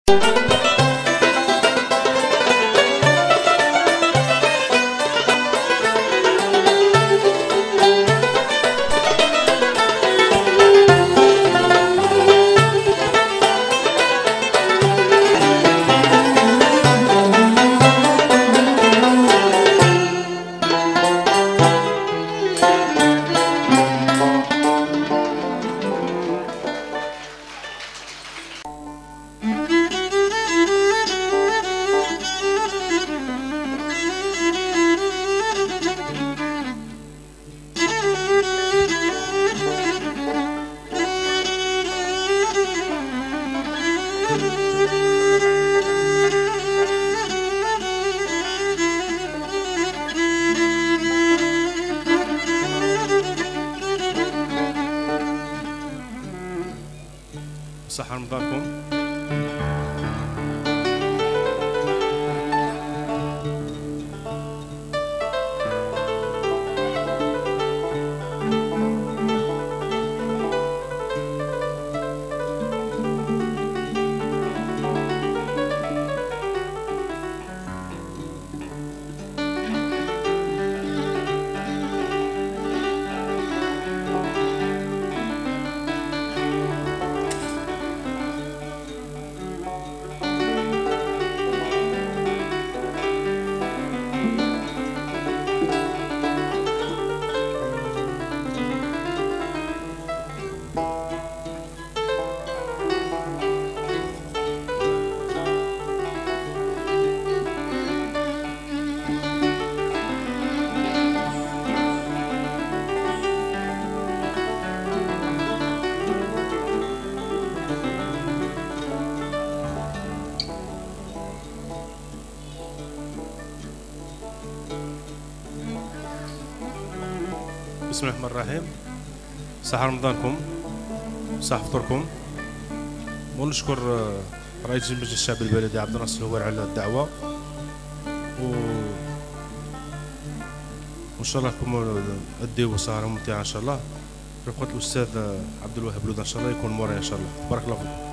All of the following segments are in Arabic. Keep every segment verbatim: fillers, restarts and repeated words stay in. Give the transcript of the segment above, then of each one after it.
صحة رمضانكم. بسم الله الرحمن الرحيم. صحة رمضانكم، صحة فطوركم. ونشكر رئيس مجلس الشعب البلدي عبد الناصر الهواري على الدعوة، و وان شاء الله لكم اديو سهرة ممتعة ان شاء الله. رفقة الاستاذ عبد الوهاب لوده ان شاء الله يكون موراي ان شاء الله. بارك الله فيكم.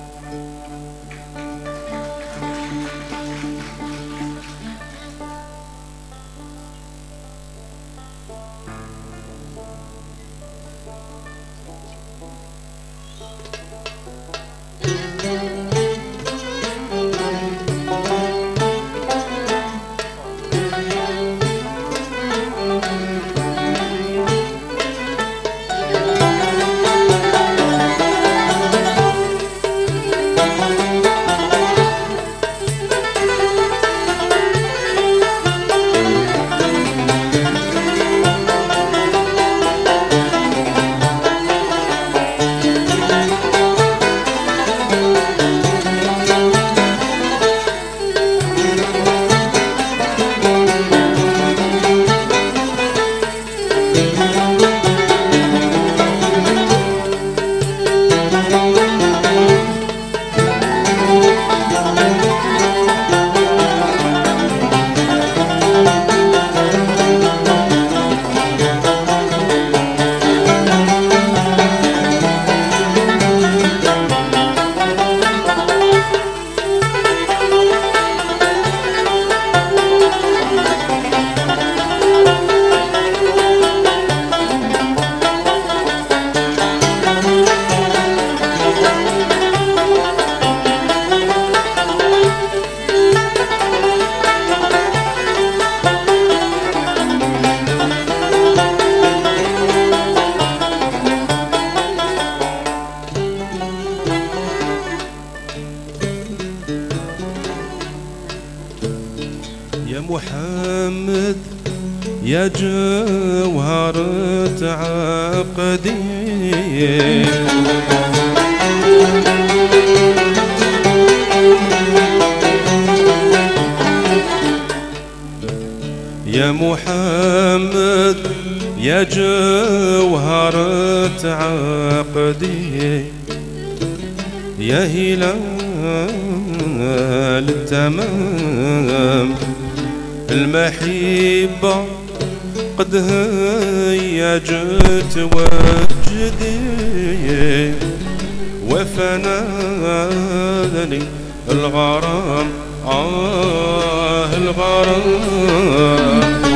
يا محمد يا جوهرة عقدي، يا محمد يا جوهرة عقدي، يا هلال التمام المحبة قد هيجت وجدي، وفناني الغرام آه الغرام.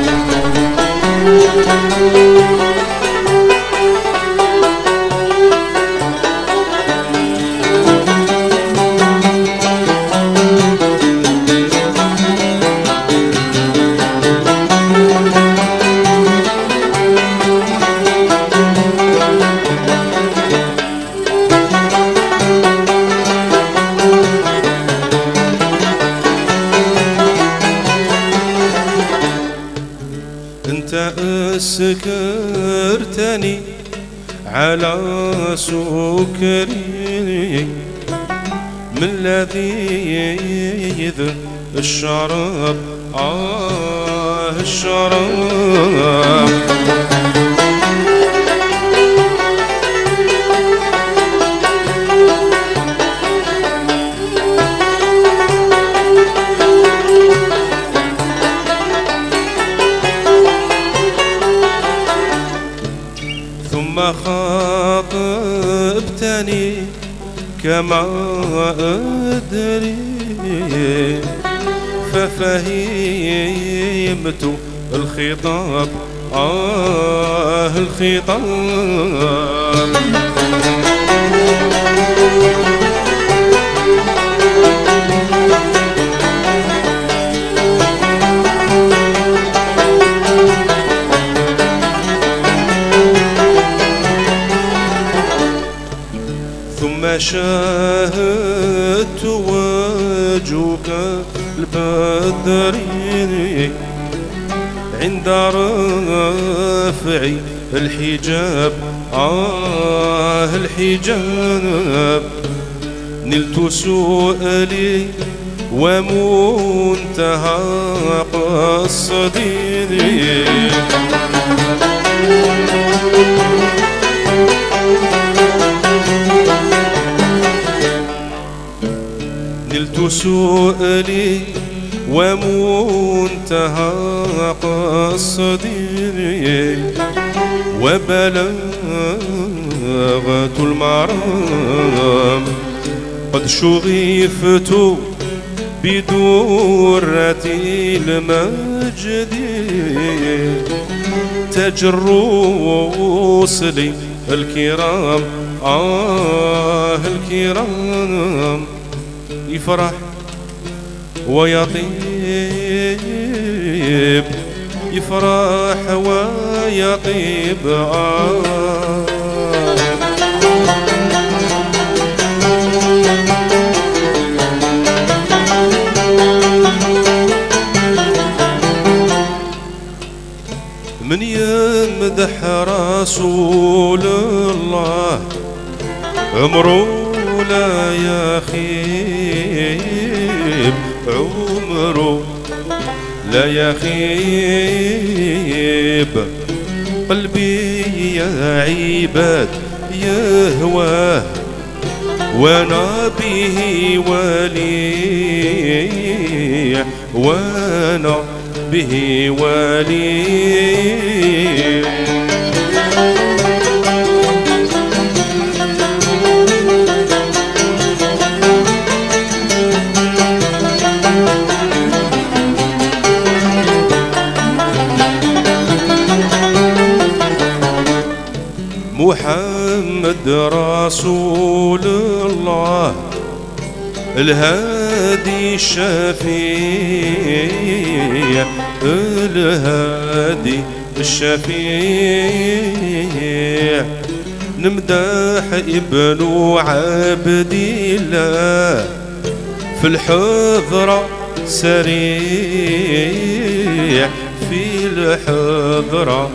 انت سكرتني على سكري من لذيذ الشراب آه الشراب. ثم خاطبتني كما أدري ففهمت الخطاب آه الخطاب. ثم شاهدت وجهك البدري عند رفع الحجاب آه الحجاب. نلت سؤالي ومنتهى قصدي نلت سؤالي ومنتهى قصدي وبلغت المرام. قد شغفت بدرة المجد تاج الرسل الكرام آه الكرام. يفرح ويطيب يفرح ويطيب آه. من يمدح رسول الله عمره لا يخيب عمره لا يخيب. قلبي يا عباد يهواه وانا به ولي وانا به ولي. محمد رسول الله الهادي الشفيع الهادي الشفيع. نمدح ابن عبد الله في الحضرة سريع في الحضرة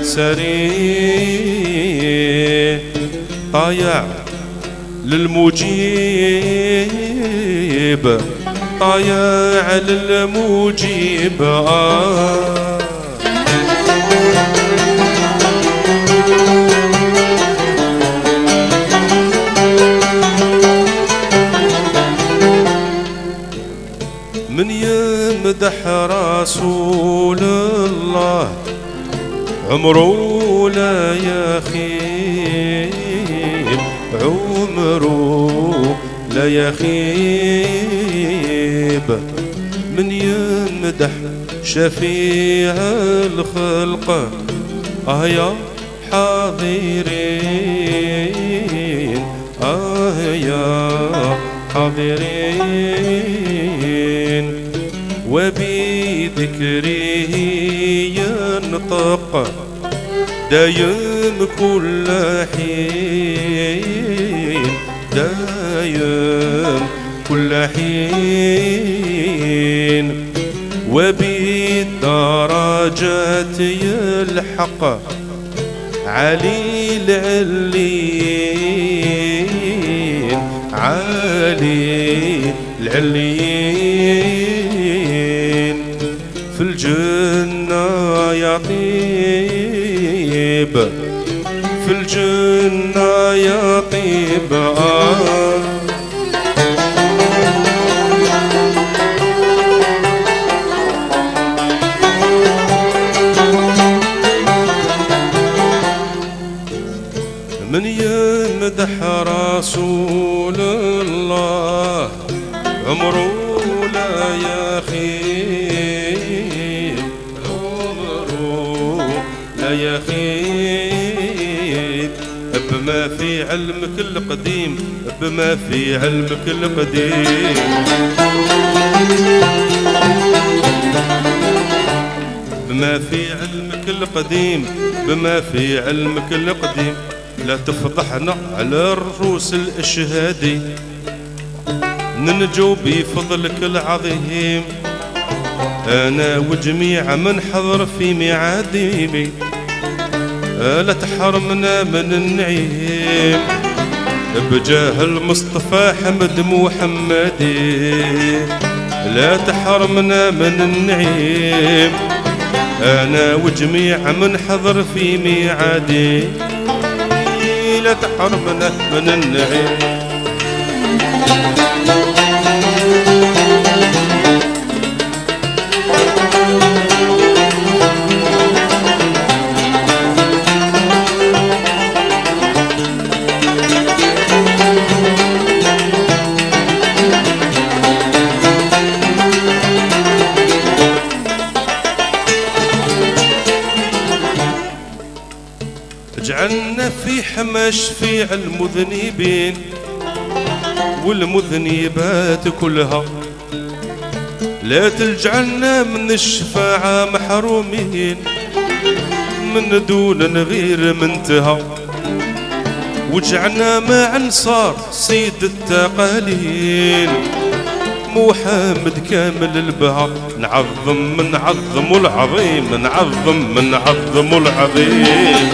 سريع. طايع للمجيب طايع للمجيب آه. من يمدح رسول الله عمره لا يخيب عمره لا يخيب من يمدح شفيع الخلق. آه يا حاضرين، آه يا حاضرين، وبذكره ينطق دايم كل حين، دايم كل حين، وبالدرجات يلحق علي العليين، علي العليين، في الجنة يطيب، في الجنة يطيب. آه من يمدح رسول الله عمره لا يخيب، عمره لا يخيب، بما في علمك القديم، بما في علمك القديم، بما في علمك القديم، بما في علمك القديم. لا تفضحنا على الرؤوس الاشهادي، ننجو بفضلك العظيم، انا وجميع من حضر في ميعادي. لا تحرمنا من النعيم بجاه المصطفى حمد محمدي، لا تحرمنا من النعيم انا وجميع من حضر في ميعادي، لا تحرمنا من النعيم. اجعلنا في حمى شفيع المذنبين والمذنبات كلها، لا تجعلنا من الشفاعة محرومين من دون غير منتهى، واجعلنا مع انصار سيد التقالين محمد كامل البهاء، نعظم من عظم العظيم، نعظم من عظم العظيم،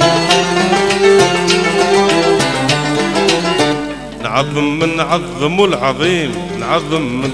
نعظم من عظم العظيم، نعظم من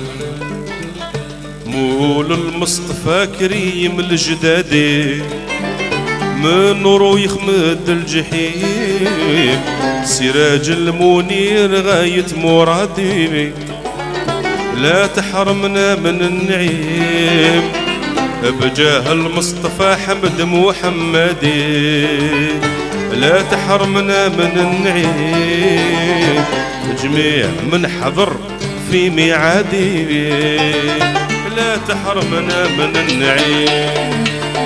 مول المصطفى كريم الجدادي، من نورو يخمد الجحيم، سراج المنير غاية مرادي، لا تحرمنا من النعيم بجاه المصطفى حمد محمدي، لا تحرمنا من النعيم جميع من حضر في ميعادي، لا تحرمنا من النعيم.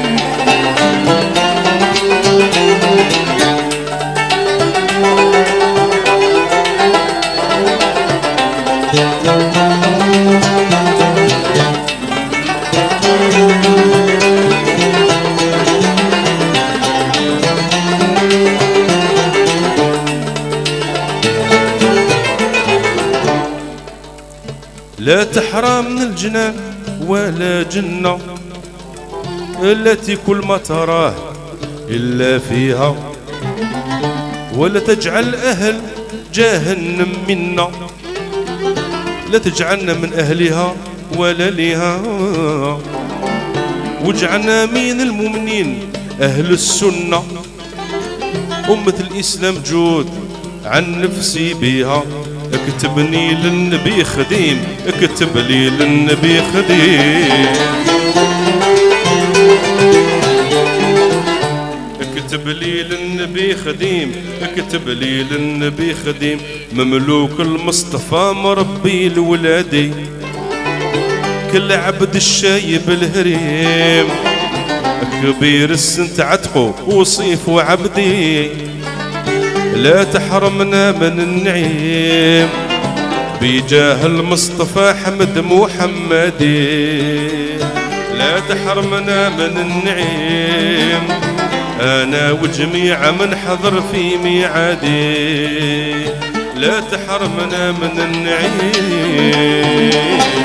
لا تحرمنا الجنان ولا جنة التي كل ما تراه إلا فيها، ولا تجعل أهل جهنم منا، لا تجعلنا من أهلها ولا لها، واجعلنا من المؤمنين أهل السنة، أمة الإسلام جود عن نفسي بها، اكتبني للنبي خديم، اكتب لي للنبي خديم، اكتب لي للنبي خديم، اكتب لي للنبي خديم، مملوك المصطفى مربي لولادي، كل عبد الشايب الهريم، كبير السن تعتقو وصيف وعبدي، لا تحرمنا من النعيم بجاه المصطفى حمد محمدي، لا تحرمنا من النعيم أنا وجميع من حضر في ميعادي، لا تحرمنا من النعيم.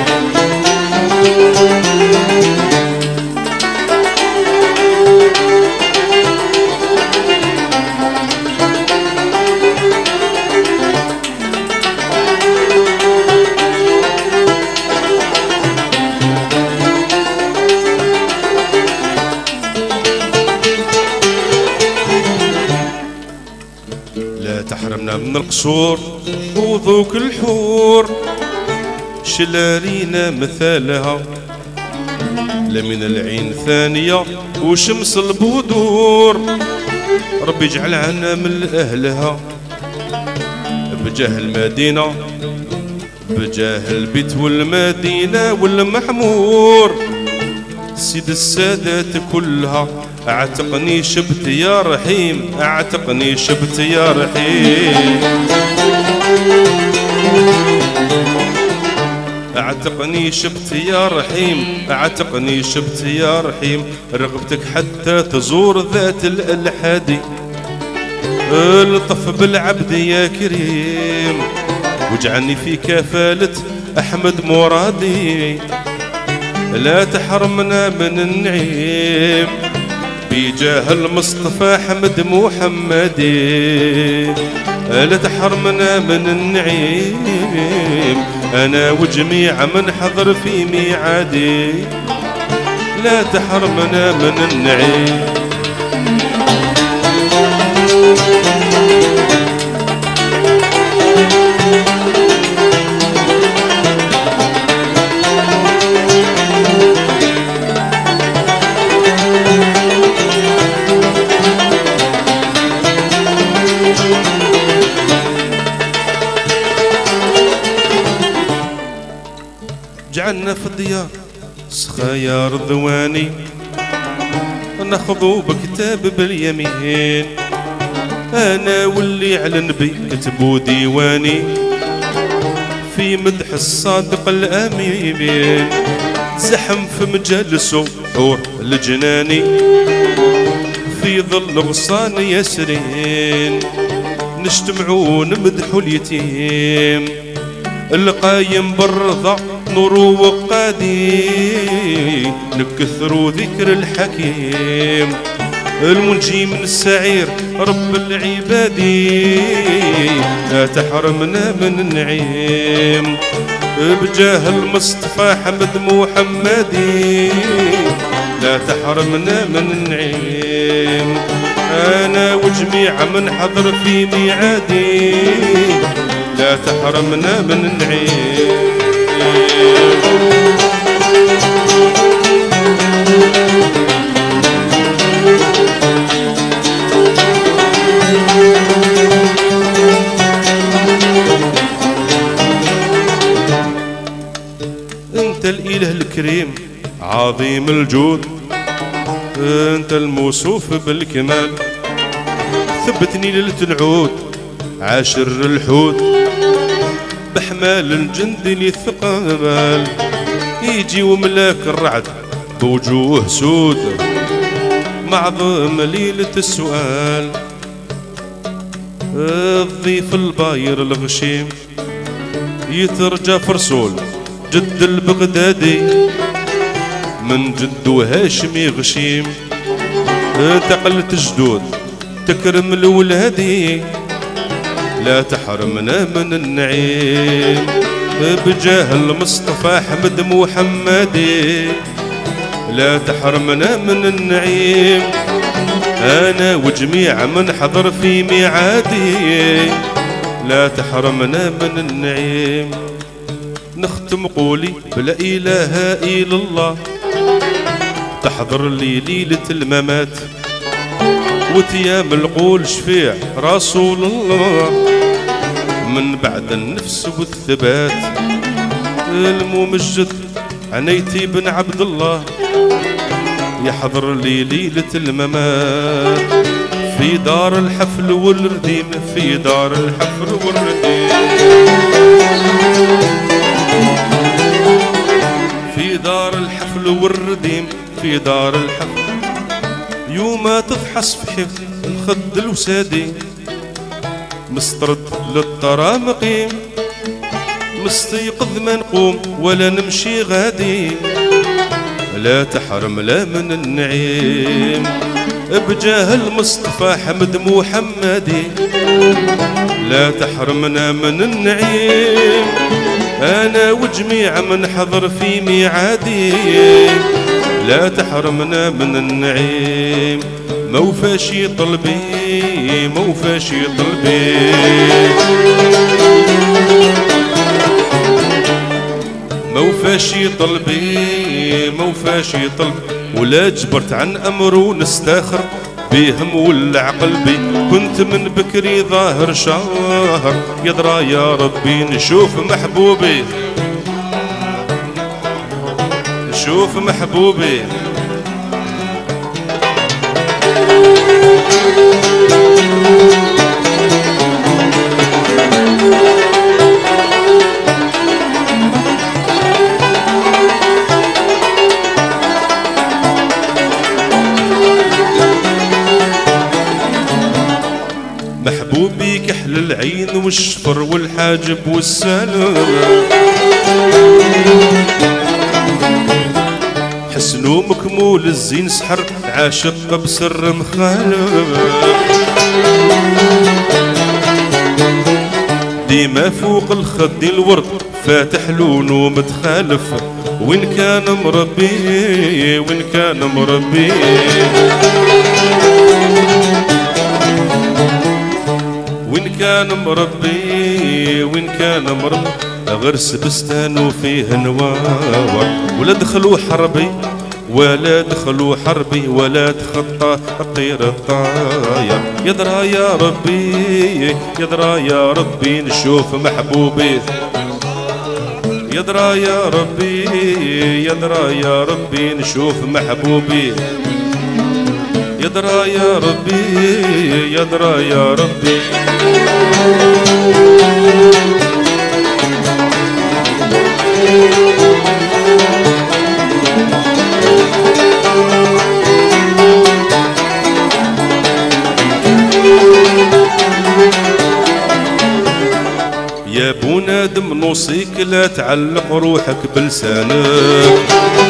تحرمنا من القصور وذوك الحور، شلالينا مثالها لا من العين ثانية وشمس البدور، ربي يجعل عنا من أهلها بجاه المدينة، بجاه البيت والمدينة والمحمور، سيد السادات كلها اعتقني شبت يا رحيم، اعتقني شبت يا رحيم، اعتقني شبت يا رحيم، اعتقني شبت يا رحيم، رغبتك حتى تزور ذات الالحادي، الطف بالعبد يا كريم، واجعلني في كفالة احمد مرادي، لا تحرمنا من النعيم بجاه المصطفى حمد محمدي، لا تحرمنا من النعيم أنا وجميع من حضر في ميعادي، لا تحرمنا من النعيم. جعلنا في الديار سخايا رضواني، ناخذو بكتاب باليمين، انا واللي على النبي كتبوا ديواني في مدح الصادق الامين، زحم في مجالسه حور الجناني في ظل غصان ياسرين، نجتمعوا نمدحوا اليتيم، القايم بالرضا نور وقادي، نكثروا ذكر الحكيم، المنجي من السعير رب العباد، لا تحرمنا من النعيم بجاه المصطفى حمد محمدي، لا تحرمنا من النعيم انا وجميع من حضر في ميعادي، لا تحرمنا من النعيم. انت الاله الكريم عظيم الجود، انت الموصوف بالكمال، ثبتني ليلة العود عاشر الحود، بحمال الجند لي الثقال، يجي وملاك الرعد بوجوه سود، معظم ليلة السؤال، الضيف الباير الغشيم يترجى فرسول جد البغدادي، من جد هاشمي غشيم انتقلت جدود تكرم الولادي، لا تحرمنا من النعيم بجاه المصطفى حمد محمدي، لا تحرمنا من النعيم أنا وجميع من حضر في ميعادي، لا تحرمنا من النعيم. نختم قولي بلا إله إلا الله، تحضر لي ليلة الممات وتيام القول شفيع رسول الله. من بعد النفس والثبات الممجد عنيتي بن عبد الله، يحضر لي ليلة الممات في دار الحفل والرديم، في دار الحفل والرديم، في دار الحفل والرديم، في دار الحفل. يوم تفحص في حفظ الخد الوسادي، مسترد للطرا مقيم، مستيقظ ما نقوم ولا نمشي غادي، لا تحرم لا من النعيم بجاه المصطفى حمد محمدي، لا تحرمنا من النعيم انا وجميع من حضر في ميعادي، لا تحرمنا من النعيم موفاشي طلبي، موفاشي طلبي، موفاشي طلبي، موفاشي طلبي. ولا جبرت عن امره نستاخر بهم ولع قلبي، كنت من بكري ظاهر شهر، يدرى يا ربي نشوف محبوبي، نشوف محبوبي. محبوبي كحل العين والشفر والحاجب والسلام، حسنو مكمول الزين سحر عاشق بسر مخالف، ديما فوق الخد الورد فاتح لونه متخالف، وين كان مربي، وين كان مربي، وين كان مربي، وين كان مربي. غرس بستان وفيه نواور، ولا دخلوا حربي، ولا دخلوا حربي، ولا تخطى الطير الطاير. يدرى يا ربي، يدرى يا ربي نشوف محبوبي، يدرى يا ربي، يدرى يا ربي نشوف محبوبي، يدرى يا ربي، يدرى يا ربي. يا بنادم نوصيك لا تعلق روحك بلسانك،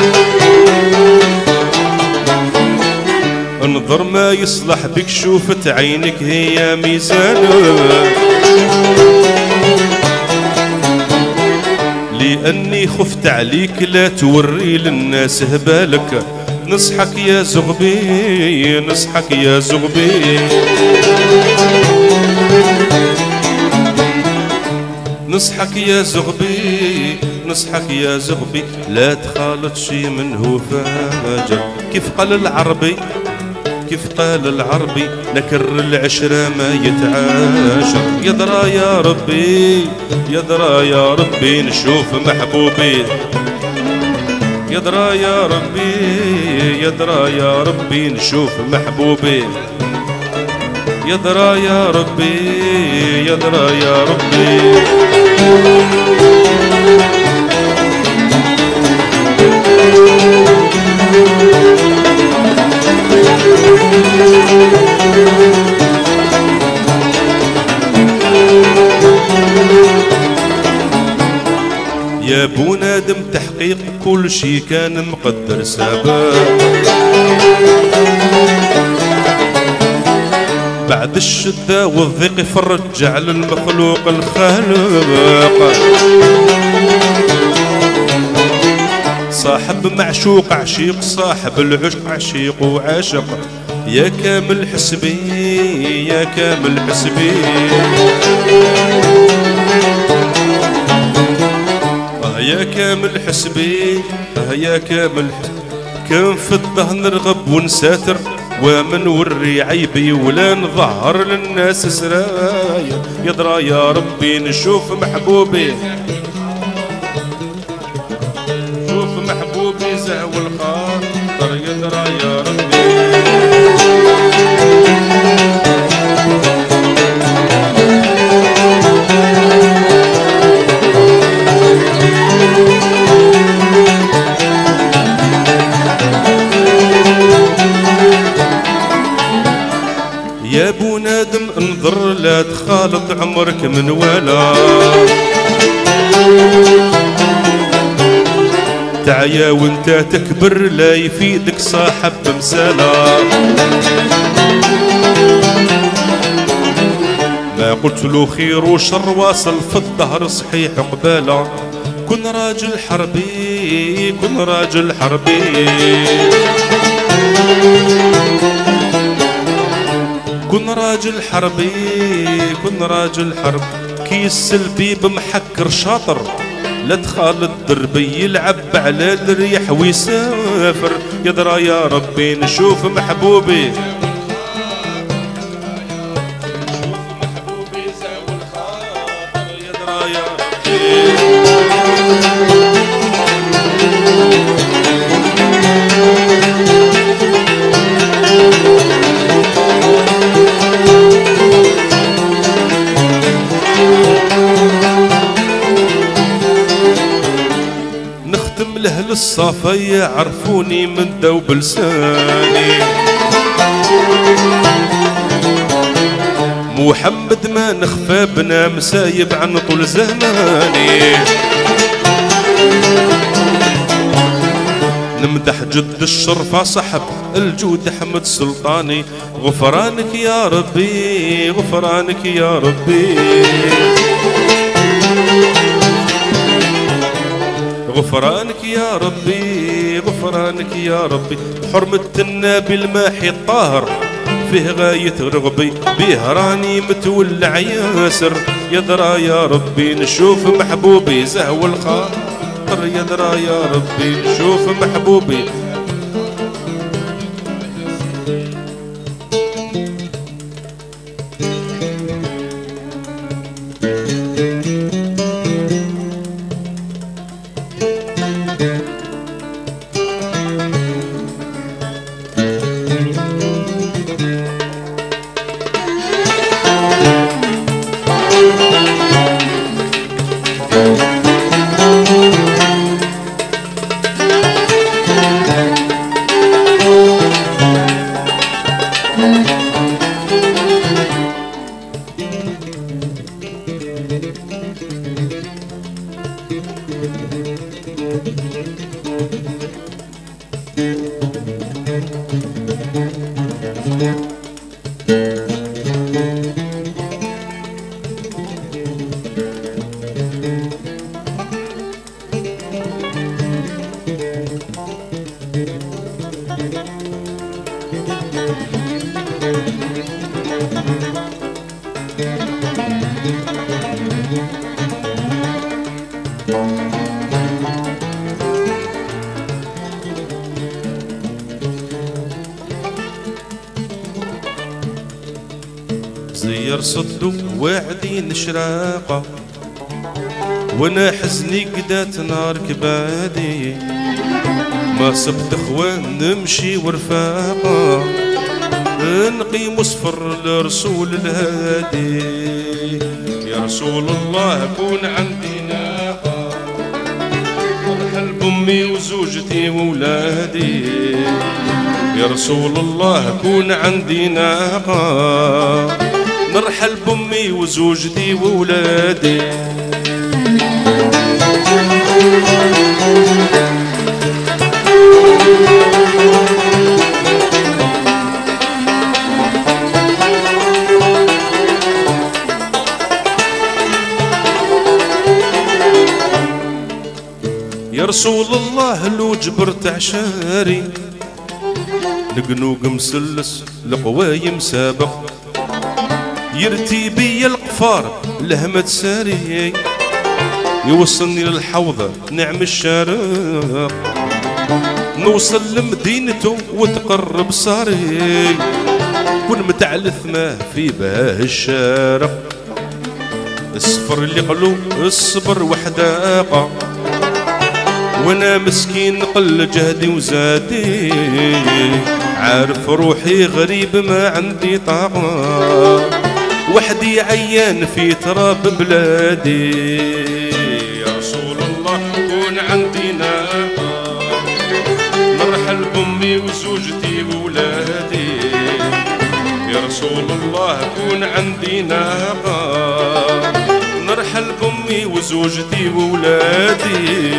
انظر ما يصلح بك شوفت عينك هي ميزانك، لأني خفت عليك لا توري للناس هبالك. نصحك يا زغبي، نصحك يا زغبي، نصحك يا زغبي، نصحك يا زغبي. لا تخالط شي منه فاجر، كيف قال العربي، كيف قال العربي نكر العشرة ما يتعاشر. يدرى يا ربي، يدرى يا ربي نشوف محبوبي، يدرى يا ربي، يدرى يا ربي نشوف محبوبي، يدرى يا ربي، يدرى يا ربي. يا بنادم تحقيق كل شي كان مقدر سبب، بعد الشدة والضيق يفرج جعل المخلوق الخالق. صاحب معشوق عشيق، صاحب العشق عشيق وعاشق. يا كامل حسبي، يا كامل حسبي، يا كامل حسبي، يا كامل حسبي. كان في الدهر نرغب ونساتر ومن وري عيبي ولا نظهر للناس سرايا. يدرى يا ربي نشوف محبوبي، شوف محبوبي زهو الخاطر. يدرى يا ربي يا بو نادم انظر لا تخالط عمرك من ولا، تعيا وانت تكبر لا يفيدك صاحب مسالا. ما قلت له خير وشر واصل في الظهر صحيح قباله. كن راجل حربي كن راجل حربي، كن راجل حربي كن راجل حرب. كيس سلبي بمحكر شاطر لا تخالط دربي يلعب على الريح ويسافر. يدرى يا ربي نشوف محبوبي، يدرى يا ربي لأهل الصافا يعرفوني من ذوب لساني. محمد ما نخفى بنا مسايب عن طول زماني. نمدح جد الشرفة صحب الجود أحمد سلطاني. غفرانك يا ربي غفرانك يا ربي، غفرانك يا ربي غفرانك يا ربي. حرمة النبي الماحي الطاهر فيه غاية رغبي، بيه راني متولع ياسر. يدرى يا ربي نشوف محبوبي زهو الخاطر. يدرى يا ربي نشوف محبوبي. زير صدو واعدين شراقة وانا حزني قدات نار كبادي. ما سبت اخوان نمشي ورفاقة نقيم صفر لرسول الهادي. يا رسول الله كون عندي ناقة ارحل بامي وزوجتي وولادي. يا رسول الله كون عندي ناقة نرحل بامي وزوجتي وولادي. يا رسول الله لو جبرت عشاري نقنوق مسلس لقوايم سابق. يرتي بي القفار لهمة ساري يوصلني للحوضة نعم الشارق. نوصل لمدينته وتقرب صاري ونمتعلث ما في باه الشارع الصفر اللي قلو الصبر وحداقة وانا مسكين قل جهدي وزادي عارف روحي غريب ما عندي طاقة وحدي عيان في تراب بلادي يا رسول الله كون عندي ناقة نرحل بامي وزوجتي وولادي يا رسول الله كون عندي ناقة نرحل بامي وزوجتي وولادي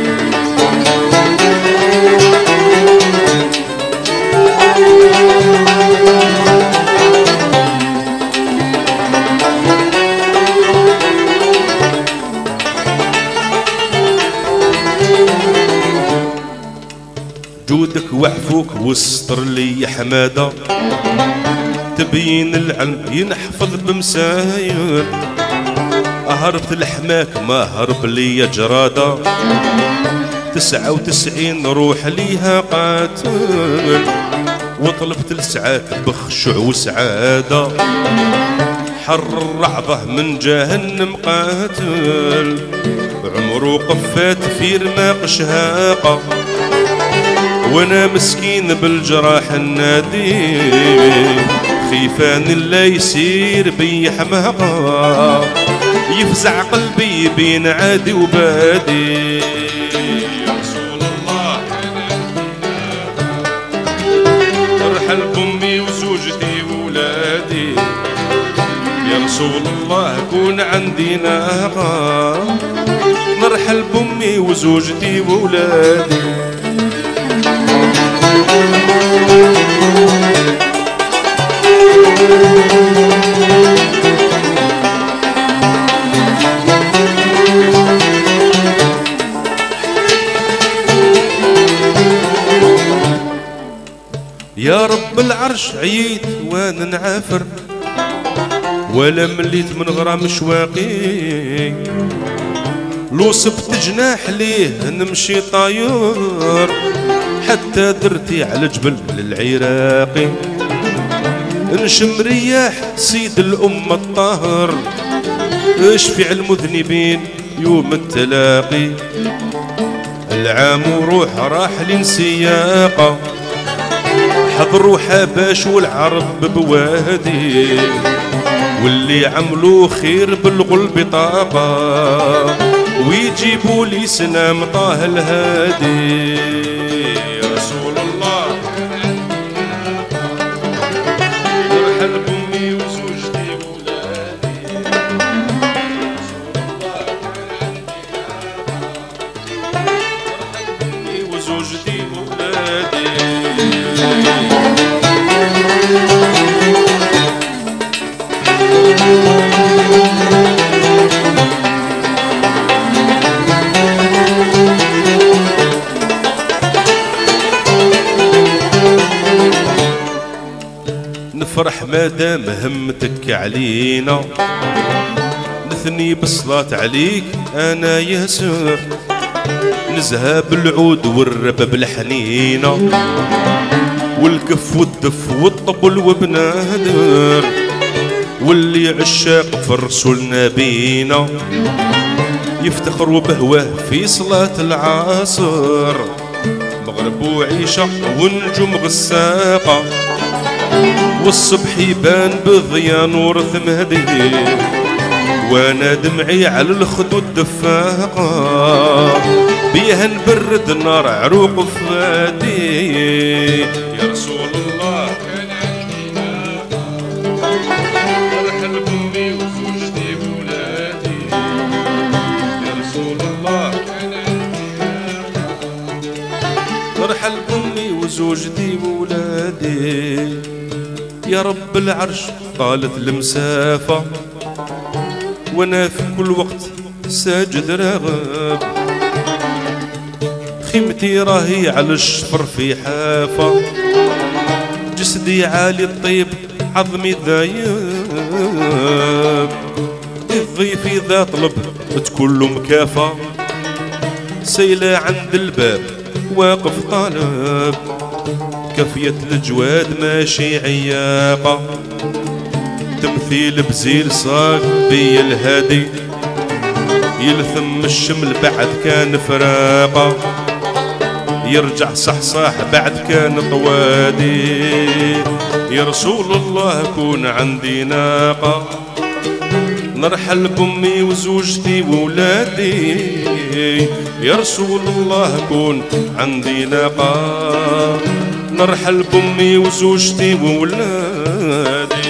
جودك وعفوك والستر لي حماده تبين العلم ينحفظ بمساير هربت لحماك ما هرب لي جرادة تسعة وتسعين روح ليها قاتل وطلبت لسعاك بخشوع وسعادة حر رعضه من جهنم قاتل عمرو قفات في رماق شهاقة وانا مسكين بالجراح النادي خيفان لا يسير بي حماقة يفزع قلبي بين عادي وبادي يا رسول الله ارحل بامي وزوجتي وولادي يا رسول الله كون عندي ناقة نرحل بامي وزوجتي وولادي يا رب العرش عييت وانا نعافر ولا مليت من غرام شواقي لو صبت جناح ليه نمشي طاير حتى درتي على جبل للعراقي نشم رياح سيد الأمة الطاهر اشفع المذنبين يوم التلاقي العام وروح راح لنسياقة حضروا حباش والعرب بوادي واللي عملوا خير بالغلب طاقة ويجيبوا لي سلام طه الهادي يا رسول الله نرحل بامي وزوجتي وولادي يا رسول الله نرحل بامي وزوجتي وولادي نفرح مادام همتك علينا نثني بالصلاة عليك أنا ياسر نزهى بالعود والرباب الحنينة والكف والدف والطبل وبنادر واللي عشاق في الرسول نبينا يفتخر وبهواه في صلاة العصر مغرب وعيشة ونجوم غساقة والصبح يبان بضياء نور ثمهدي وانا دمعي على الخدود دفاقة بيها نبرد النار عروق فادي يا رسول الله نرحل بامي وزوجتي وولادي يا رسول الله نرحل بامي وزوجتي وولادي يا رب العرش طالت المسافة وانا في كل وقت ساجد راغب خيمتي راهي على الشفر في حافة جسدي عالي الطيب عظمي ذايب الضيف إذا طلب تكون له مكافة سيلة عند الباب واقف طالب كفية الجواد ماشي عياقة تمثيل بزيل صاق بي الهادي يلثم الشمل بعد كان فراقة يرجع صحصاح بعد كان طوادي يا رسول الله كون عندي ناقة نرحل بأمي وزوجتي وولادي يا رسول الله كون عندي ناقة نرحل بأمي وزوجتي وولادي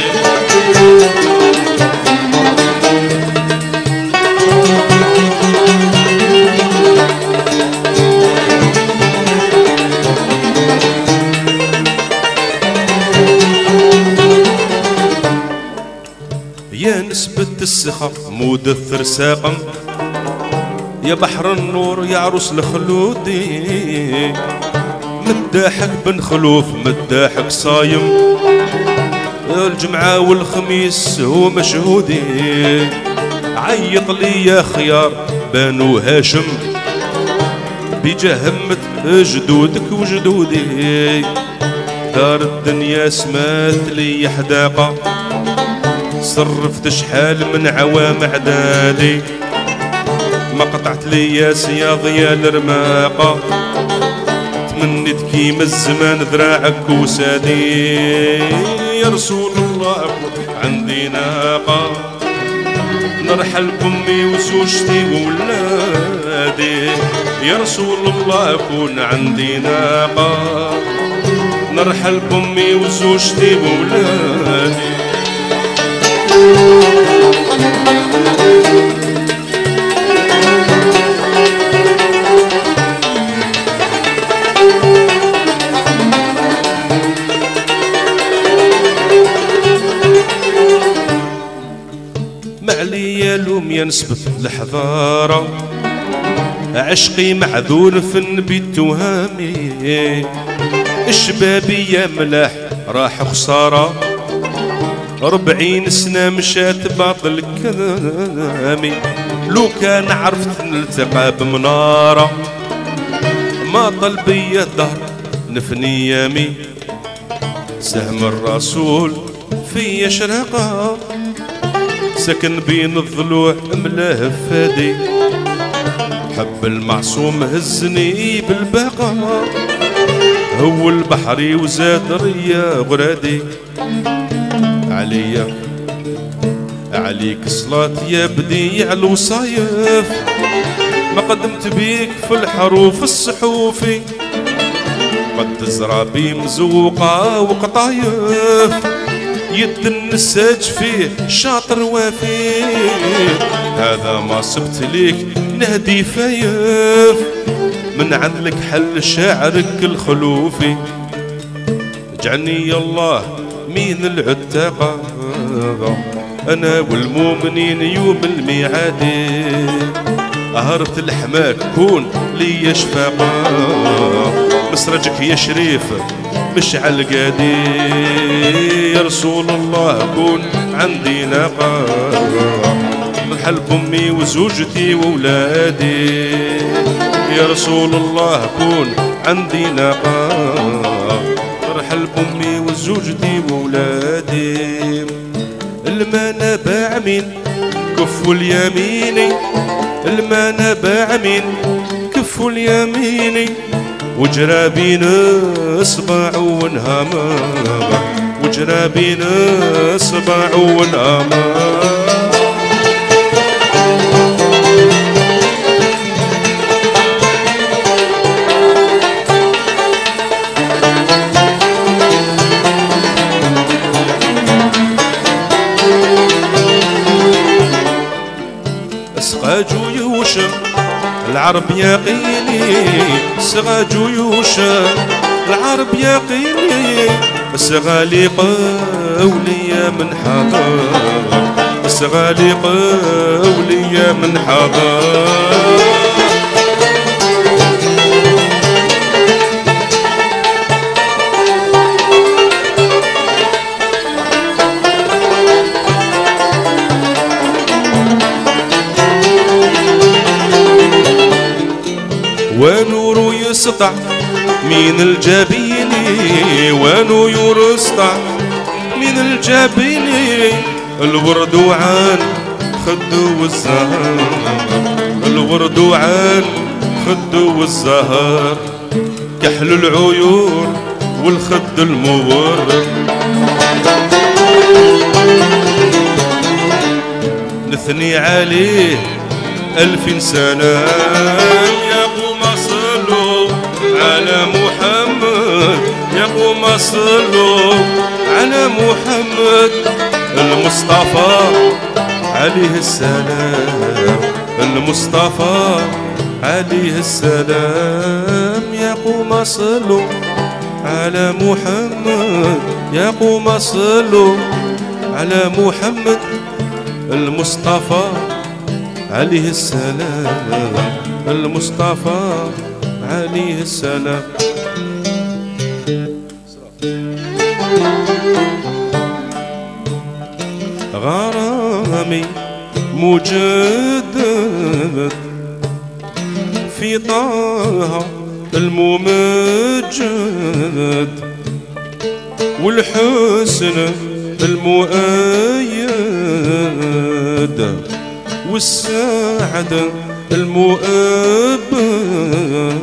يا نسبة السخا مدثر ساقم يا بحر النور يا عروس الخلودي مداحك بن خلوف مداحك صايم الجمعة والخميس هو مشهودي عيط لي يا خيار بانو هاشم بجهمة جدودك وجدودي دار الدنيا سمات لي حداقة صرفت شحال من عوام عدادي ما قطعت لي يا سياض يا الرماقة تمنيت كيما الزمان ذراعك وسادي يا رسول الله عندي ناقة نرحل بأمي وزوجتي وولادي يا رسول الله كون عندي ناقة نرحل بأمي وزوجتي وولادي معليا لوم يا نسبة الحضارة عشقي معذور في النبي التهامي الشبابي يا ملاح راح خسارة أربعين سنة مشات باطل كلامي لو كان عرفت نلتقى بمنارة ما طلبي الدهر نفني يامي سهم الرسول في شرقة سكن بين الضلوع ملاه فادي حب المعصوم هزني بالباقة هو البحري وزاد ريا غرادي عليا عليك صلاة يا بديع الوصايف ما قدمت بيك في الحروف الصحوفي قد تزرع بي مزوقة وقطايف يد النساج فيه شاطر وافي هذا ما صبت ليك نهدي فايف من عندك حل شاعرك الخلوفي اجعلني يا الله مين العتاقة أنا والمؤمنين يوم الميعادي أهربت الحماك كون لي شفاقة مسرجك يا شريف مش عالقادي يا رسول الله كون عندي ناقة نرحل بأمي وزوجتي وولادي يا رسول الله كون عندي ناقة نرحل بأمي وزوجتي وولادي المانا باع من كف اليميني المانا باع من كف اليميني وجرى بينا صباع ونهاما وجرى بينا صباع ونهاما اسقى جيوش العرب يقيني سغى جيوش العرب يقيني سغالي قولي من حضر سغالي قولي من حضر ونور وانو يسطع من الجبين وانو يرسطع من الجبين الورد وعان خدو والزهر الورد وعان خدو والزهر كحل العيون والخد المورد نثني عليه ألف سنة يا قوم صلوا على محمد يا قوم صلوا على محمد المصطفى عليه السلام المصطفى عليه السلام يا قوم صلوا على محمد يا قوم صلوا على محمد المصطفى عليه السلام المصطفى عليه السلام غرامي مجدد في طه الممجد والحسن المؤيد والسعد المؤبد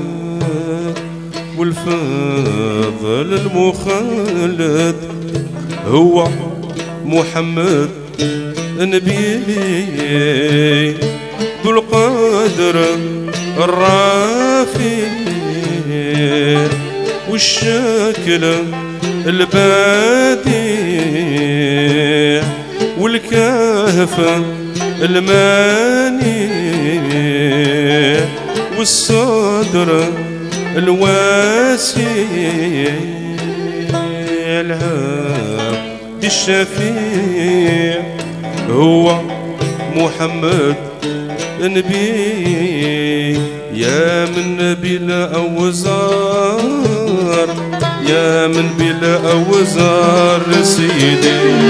والفضل المخلد هو محمد نبي ذو القدر الرافع والشكل البديع والكهف المانع والصدر الواسع العبد الشفيع هو محمد نبي يا من بلا أوزار يا من بلا أوزار سيدي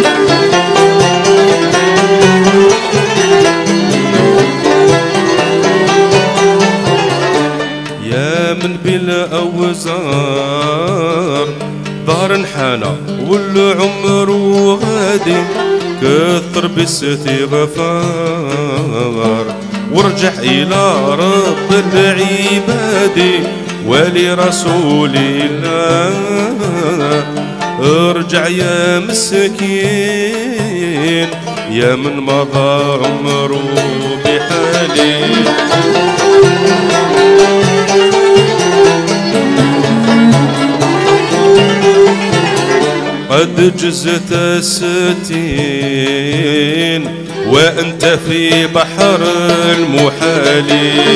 يا من بلا أوزار ظهر انحنى والعمر غادي كثر باستغفار وارجع إلى رب العباد ولرسول الله ارجع يا مسكين يا من مضى عمره بحالي قد جزت الستين وأنت في بحر المحال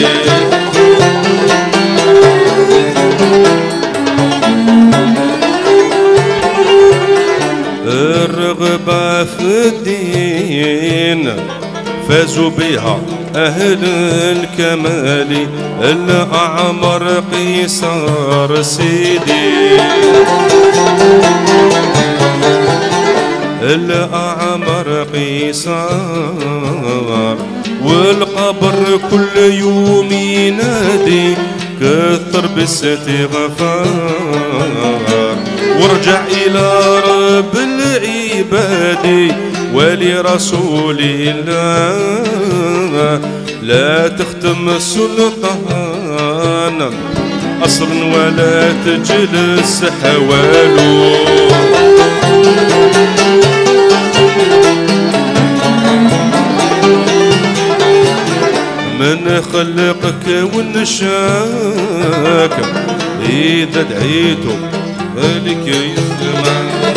الرغبة في الدين فازوا بها أهل الكمال الأعمر قيصر سيدي الأعمر قيصر والقبر كل يوم ينادي كثر بالاستغفار وارجع إلى رب العباد ولرسول الله لا تختم سلطان أصلا ولا تجلس حواله من خلقك ونشاك إذا دعيته ذلك يسمع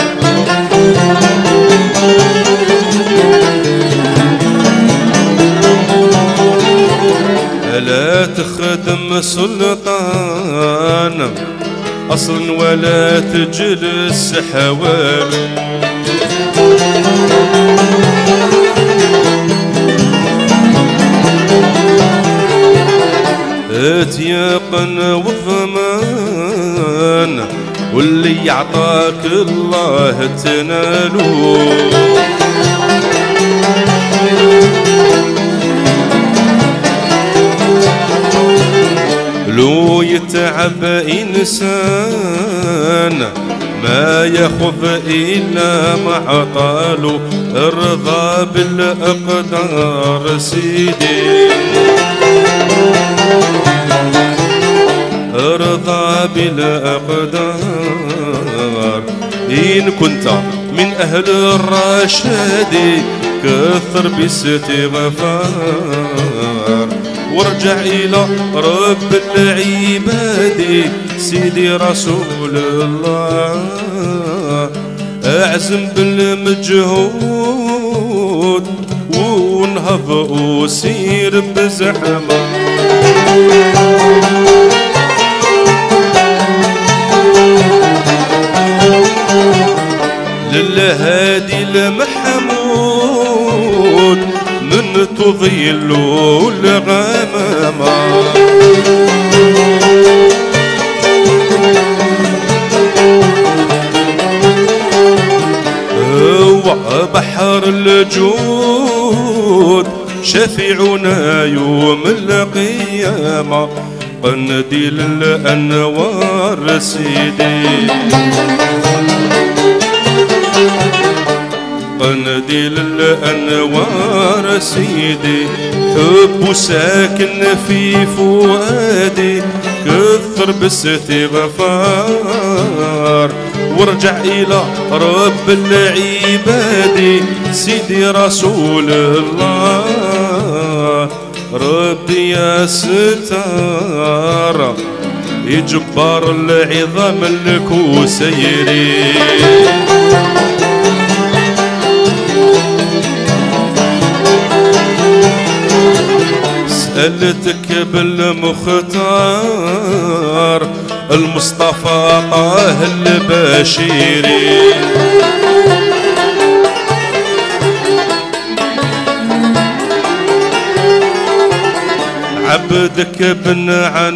لا تخدم سلطان أصلا ولا تجلس حواله اتيقن والضمان واللي يعطاك الله تنالو لو يتعب إنسان ما ياخذ إلا ما عطاله، ارضى بالأقدار سيدي، ارضى بالأقدار. إن كنت من أهل الرشاد كثر باستغفار، وارجع إلى رب العباد سيدي رسول الله. أعزم بالمجهود ونهض وسير بزحمة، للهادي المحمود من تظل الغمامة. هو بحر الجود شفيعنا يوم القيامة، قنديل الأنوار سيدي، قنديل الأنوار سيدي. حب ساكن في فؤادي كثر باستغفار، وارجع إلى رب العباد سيدي رسول الله. ربي يا ستار يجبر العظام لك وسيري، سألتك بالمختار المصطفى طه البشيري. عبدك بن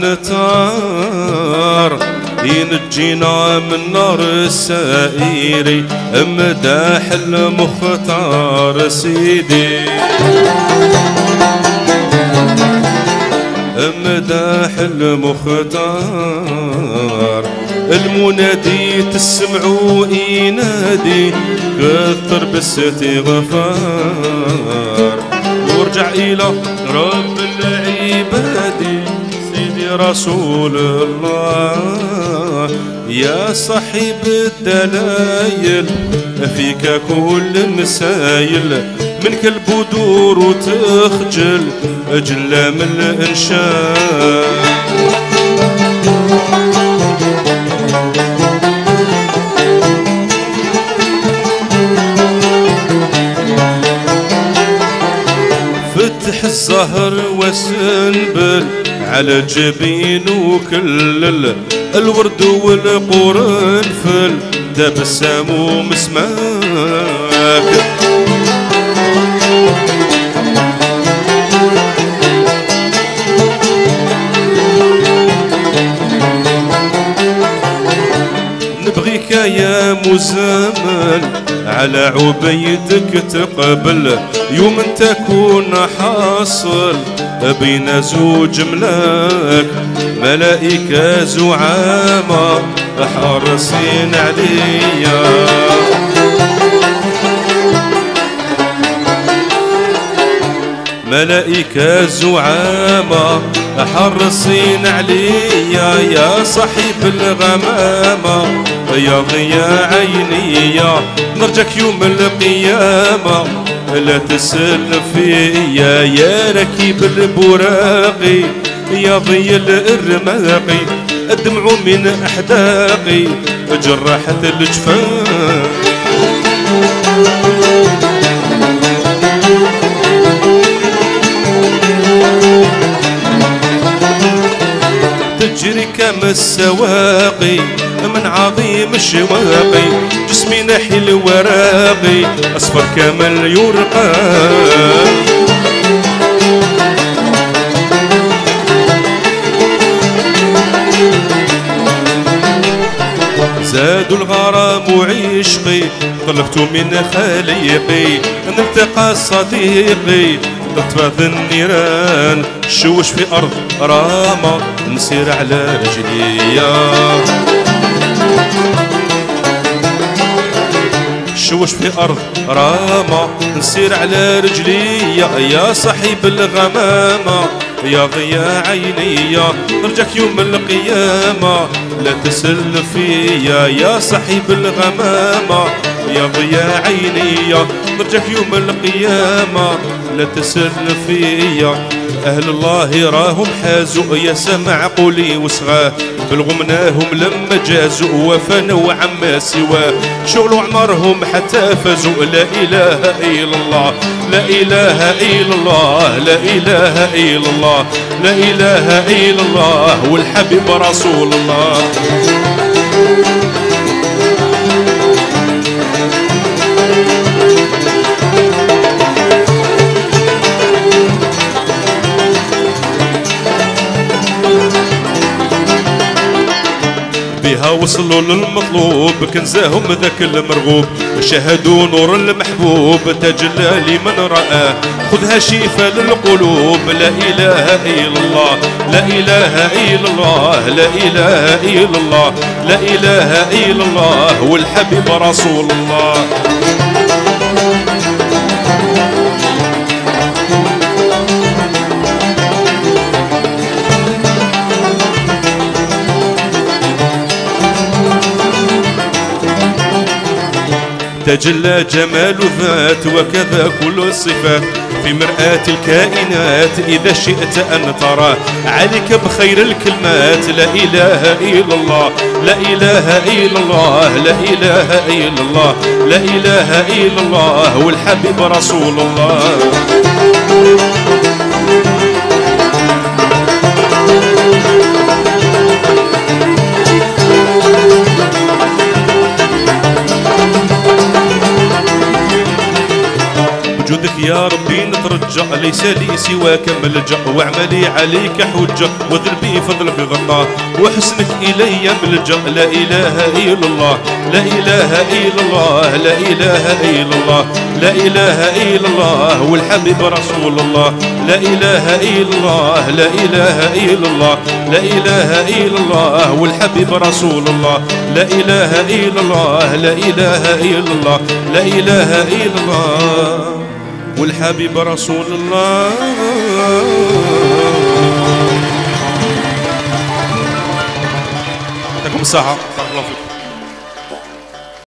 عنتار ينجينا من نار السائري، امداح المختار سيدي، امداح المختار. المنادي تسمعوا ينادي كثر باستغفار، وارجع إلى رب العباد سيدي رسول الله. يا صاحب الدلايل فيك كل مسايل، منك البدور وتخجل أجل من الإنشاء. فتح الزهر وسنبل على جبين وكل الورد والقرنفل تبسموا مسماك. نبغيك يا مزمل على عبيدك تقبل، يوم تكون حاصل بين زوج ملاك، ملائكة زعامة حارسين عليا. ملائكة زعامة حرصين عليا، يا صاحب الغمامة يا ضياء عيني، نرجك يوم القيامة لا تسل فيا. يا ركيب البراقي يا ضي الرماقي، الدمع من أحداقي جرحت الجفان. تجري كما السواقي من عظيم الشواقي، جسمي نحي الوراقي أصفر كما اليرقان. زادوا الغرام وعشقي طلقت من خليقي، نلتقى صديقي تطفى النيران شوش في أرض راما نسير على رجليا شوش في أرض راما نسير على رجليا يا صاحب الغمامة يا ضياء عيني نرجاك يوم القيامة لا تسل فيا يا صاحب الغمامة يا ضياء عيني نرجاك يوم القيامة لا تسل فيا أهل الله راهم حازوا يا سمع قولي وصغاه بلغمناهم لما جازوا وفنوا عما سواه شغلوا عمرهم حتى فازوا لا إله إلا الله لا إله إلا الله لا إله إلا الله لا إله إلا الله والحبيب رسول الله بها وصلوا للمطلوب كنزاهم ذاك المرغوب شاهدوا نور المحبوب تجلى لمن رآه خذها شفاء للقلوب لا إله إلا الله لا إله إلا الله لا إله إلا الله لا إله إلا الله والحبيب رسول الله تجلى جمال ذات وكذا كل الصفات في مرآة الكائنات إذا شئت أن تراه عليك بخير الكلمات لا إله إلا الله لا إله إلا الله لا إله إلا الله لا إله إلا الله والحبيب رسول الله وجودك يا ربي نترجى ليس لي سواك ملجأ واعملي عليك حجة وذنبي فضلك غطاه وحسنك إلي ملجأ لا إله إلا الله لا إله إلا الله لا إله إلا الله لا إله إلا الله والحبيب رسول الله لا إله إلا الله لا إله إلا الله لا إله إلا الله والحبيب رسول الله لا إله إلا الله لا إله إلا الله لا إله إلا الله والحبيب رسول الله يعطيكم الصحة بارك الله فيكم